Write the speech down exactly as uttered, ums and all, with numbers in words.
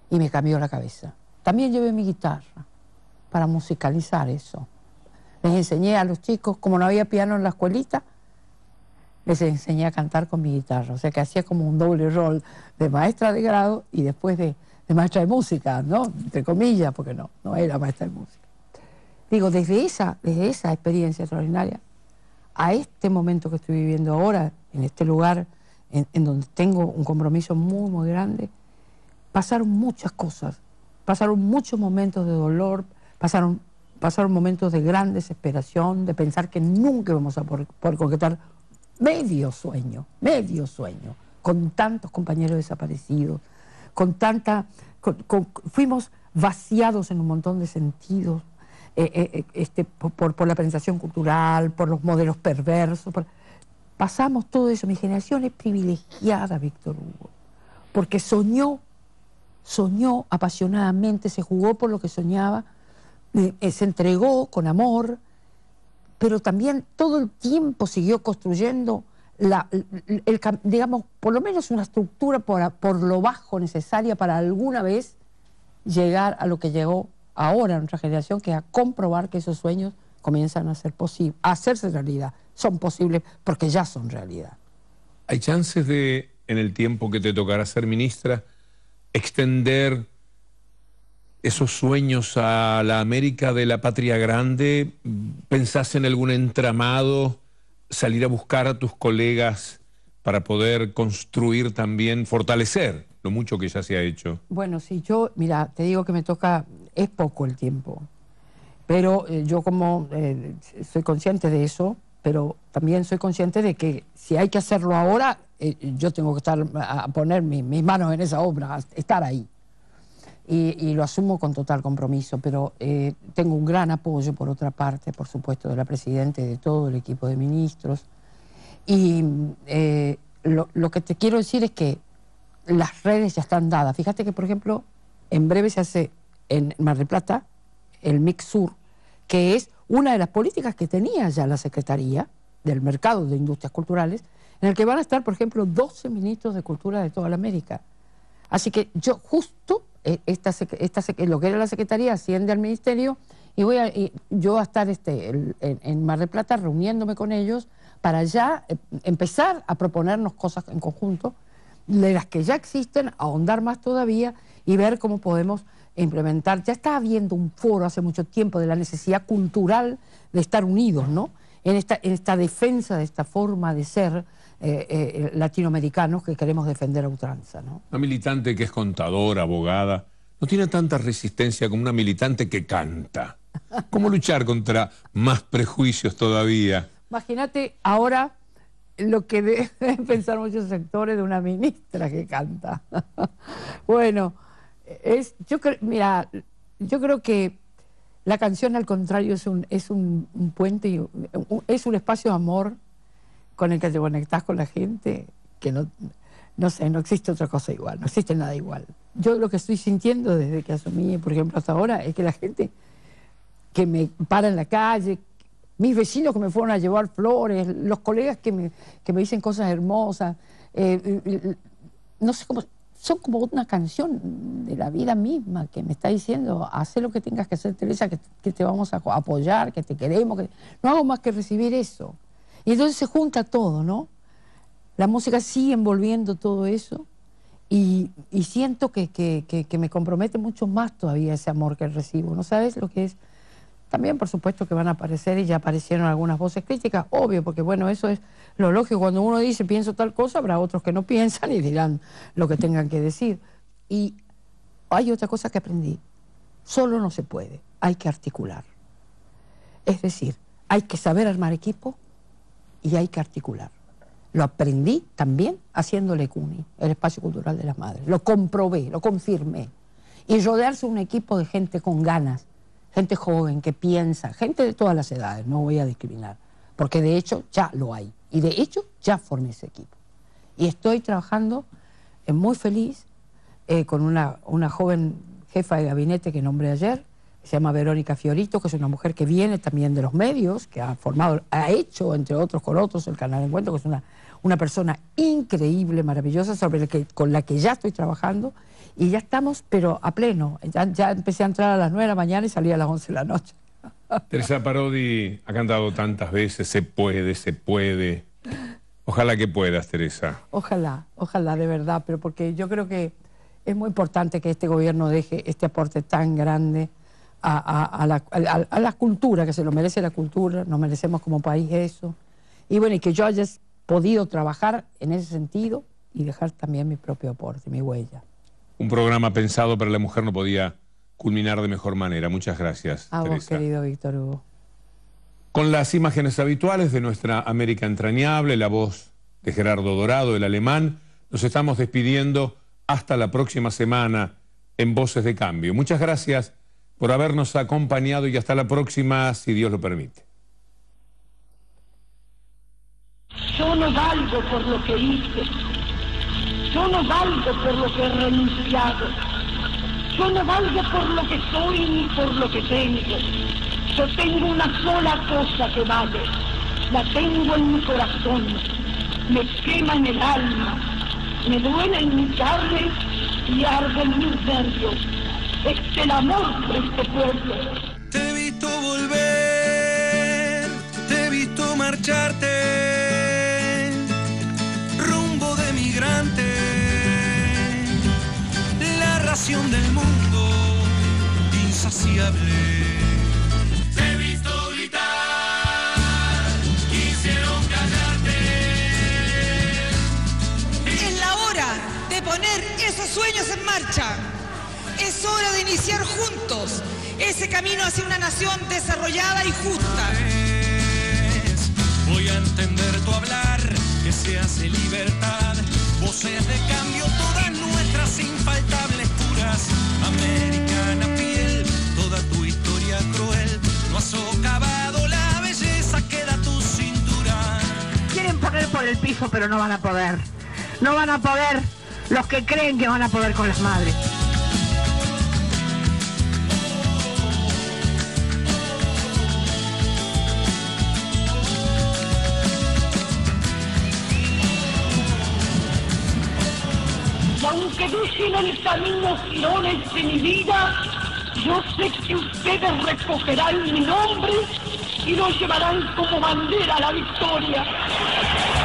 y me cambió la cabeza. También llevé mi guitarra para musicalizar eso. Les enseñé a los chicos, como no había piano en la escuelita, les enseñé a cantar con mi guitarra. O sea que hacía como un doble rol de maestra de grado y después de, de maestra de música, ¿no? Entre comillas, porque no, no era maestra de música. Digo, desde esa, desde esa experiencia extraordinaria a este momento que estoy viviendo ahora, en este lugar en, en donde tengo un compromiso muy, muy grande, pasaron muchas cosas. Pasaron muchos momentos de dolor, pasaron, pasaron momentos de gran desesperación, de pensar que nunca vamos a poder, poder concretar medio sueño, medio sueño, con tantos compañeros desaparecidos, con tanta... Con, con, fuimos vaciados en un montón de sentidos, eh, eh, este, por, por la presentación cultural, por los modelos perversos. Por... Pasamos todo eso. Mi generación es privilegiada, Víctor Hugo, porque soñó, soñó apasionadamente, se jugó por lo que soñaba, eh, se entregó con amor, pero también todo el tiempo siguió construyendo, la, el, el, digamos, por lo menos una estructura por, por lo bajo necesaria para alguna vez llegar a lo que llegó ahora nuestra generación, que es a comprobar que esos sueños comienzan a ser posibles, a hacerse realidad. Son posibles porque ya son realidad. ¿Hay chances de, en el tiempo que te tocará ser ministra, extender esos sueños a la América de la patria grande? ¿Pensás en algún entramado, salir a buscar a tus colegas para poder construir también, fortalecer lo mucho que ya se ha hecho? Bueno, sí, yo, mira, te digo que me toca, es poco el tiempo, pero eh, yo como eh, soy consciente de eso, pero también soy consciente de que si hay que hacerlo ahora, eh, yo tengo que estar a poner mi, mis manos en esa obra, a estar ahí. Y, y lo asumo con total compromiso, pero eh, tengo un gran apoyo, por otra parte, por supuesto, de la Presidenta y de todo el equipo de ministros. Y eh, lo, lo que te quiero decir es que las redes ya están dadas. Fíjate que, por ejemplo, en breve se hace en Mar del Plata el Mixur, que es una de las políticas que tenía ya la Secretaría del Mercado de Industrias Culturales, en el que van a estar, por ejemplo, doce ministros de Cultura de toda la América. Así que yo justo, esta, esta, lo que era la Secretaría asciende al Ministerio y voy a, y yo a estar este, en, en Mar del Plata reuniéndome con ellos para ya empezar a proponernos cosas en conjunto, de las que ya existen, ahondar más todavía y ver cómo podemos implementar. Ya está habiendo un foro hace mucho tiempo de la necesidad cultural de estar unidos, ¿no? En esta, en esta defensa de esta forma de ser eh, eh, latinoamericanos que queremos defender a ultranza, ¿no? Una militante que es contadora, abogada, no tiene tanta resistencia como una militante que canta. ¿Cómo luchar contra más prejuicios todavía? Imagínate ahora lo que deben pensar muchos sectores de una ministra que canta. Bueno, es, yo creo, mira, yo creo que la canción, al contrario, es un, es un, un puente, y un, es un espacio de amor con el que te conectás con la gente, que no, no sé, no existe otra cosa igual, no existe nada igual. Yo lo que estoy sintiendo desde que asumí, por ejemplo, hasta ahora, es que la gente que me para en la calle, mis vecinos que me fueron a llevar flores, los colegas que me, que me dicen cosas hermosas, eh, no sé cómo, son como una canción de la vida misma que me está diciendo, haz lo que tengas que hacer, Teresa, que, que te vamos a apoyar, que te queremos, que no hago más que recibir eso. Y entonces se junta todo, ¿no? La música sigue envolviendo todo eso y, y siento que, que, que, que me compromete mucho más todavía ese amor que recibo. ¿No sabes lo que es? También, por supuesto, que van a aparecer, y ya aparecieron algunas voces críticas, obvio, porque bueno, eso es lo lógico. Cuando uno dice pienso tal cosa, habrá otros que no piensan y dirán lo que tengan que decir. Y hay otra cosa que aprendí. Solo no se puede, hay que articular. Es decir, hay que saber armar equipo y hay que articular. Lo aprendí también haciendo el ECUNI, el Espacio Cultural de las Madres. Lo comprobé, lo confirmé. Y rodearse un equipo de gente con ganas, gente joven que piensa, gente de todas las edades, no voy a discriminar, porque de hecho ya lo hay. Y de hecho ya formé ese equipo. Y estoy trabajando eh, muy feliz eh, con una, una joven jefa de gabinete que nombré ayer, que se llama Verónica Fiorito, que es una mujer que viene también de los medios, que ha formado, ha hecho, entre otros con otros, el Canal Encuentro, que es una, una persona increíble, maravillosa, sobre la que, con la que ya estoy trabajando, y ya estamos, pero a pleno. Ya, ya empecé a entrar a las nueve de la mañana y salí a las once de la noche. Teresa Parodi ha cantado tantas veces, se puede, se puede. Ojalá que puedas, Teresa. Ojalá, ojalá, de verdad, pero porque yo creo que es muy importante que este gobierno deje este aporte tan grande a, a, a, la, a, a la cultura, que se lo merece la cultura, nos merecemos como país eso. Y bueno, y que yo haya podido trabajar en ese sentido y dejar también mi propio aporte, mi huella. Un programa pensado para la mujer no podía culminar de mejor manera. Muchas gracias, a Teresa. Vos, querido Víctor Hugo. Con las imágenes habituales de nuestra América entrañable, la voz de Gerardo Dorado, el alemán, nos estamos despidiendo hasta la próxima semana en Voces de Cambio. Muchas gracias por habernos acompañado y hasta la próxima, si Dios lo permite. Yo no valgo por lo que hice, yo no valgo por lo que he renunciado, yo no valgo por lo que soy ni por lo que tengo. Yo tengo una sola cosa que vale, la tengo en mi corazón, me quema en el alma, me duele en mi carne y arde en mis nervios. Es el amor por este pueblo. Te he visto volver, te he visto marcharte, rumbo de migrante, la ración del mundo insaciable. Poner esos sueños en marcha. Es hora de iniciar juntos ese camino hacia una nación desarrollada y justa. Voy a entender tu hablar, que se hace libertad, voces de cambio, todas nuestras infaltables puras. Americana piel, toda tu historia cruel, no has socavado la belleza que da tu cintura. Quieren poner por el piso, pero no van a poder. No van a poder. Los que creen que van a poder con las madres. Y aunque dejen el camino girones de mi vida, yo sé que ustedes recogerán mi nombre y lo llevarán como bandera a la victoria.